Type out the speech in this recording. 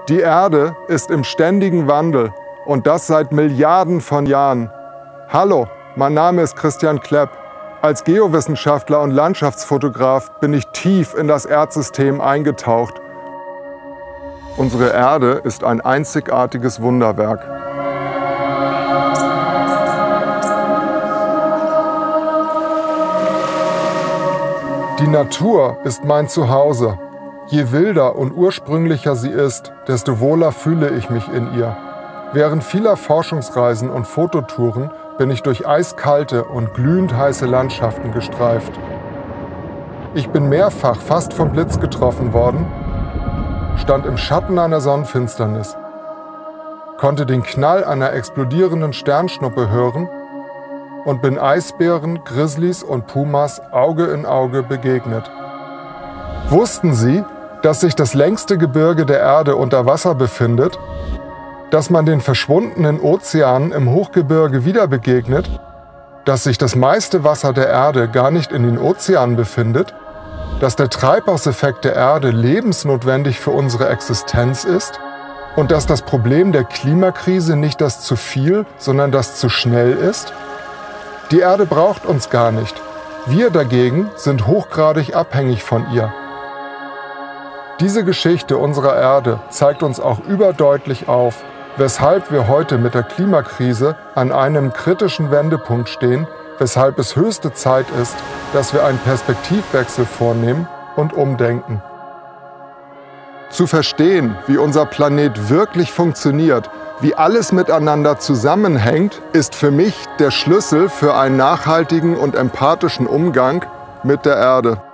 Die Erde ist im ständigen Wandel und das seit Milliarden von Jahren. Hallo, mein Name ist Christian Klepp. Als Geowissenschaftler und Landschaftsfotograf bin ich tief in das Erdsystem eingetaucht. Unsere Erde ist ein einzigartiges Wunderwerk. Die Natur ist mein Zuhause. Je wilder und ursprünglicher sie ist, desto wohler fühle ich mich in ihr. Während vieler Forschungsreisen und Fototouren bin ich durch eiskalte und glühend heiße Landschaften gestreift. Ich bin mehrfach fast vom Blitz getroffen worden, stand im Schatten einer Sonnenfinsternis, konnte den Knall einer explodierenden Sternschnuppe hören und bin Eisbären, Grizzlys und Pumas Auge in Auge begegnet. Wussten Sie, dass sich das längste Gebirge der Erde unter Wasser befindet? Dass man den verschwundenen Ozeanen im Hochgebirge wieder begegnet? Dass sich das meiste Wasser der Erde gar nicht in den Ozeanen befindet? Dass der Treibhauseffekt der Erde lebensnotwendig für unsere Existenz ist? Und dass das Problem der Klimakrise nicht das zu viel, sondern das zu schnell ist? Die Erde braucht uns gar nicht. Wir dagegen sind hochgradig abhängig von ihr. Diese Geschichte unserer Erde zeigt uns auch überdeutlich auf, weshalb wir heute mit der Klimakrise an einem kritischen Wendepunkt stehen, weshalb es höchste Zeit ist, dass wir einen Perspektivwechsel vornehmen und umdenken. Zu verstehen, wie unser Planet wirklich funktioniert, wie alles miteinander zusammenhängt, ist für mich der Schlüssel für einen nachhaltigen und empathischen Umgang mit der Erde.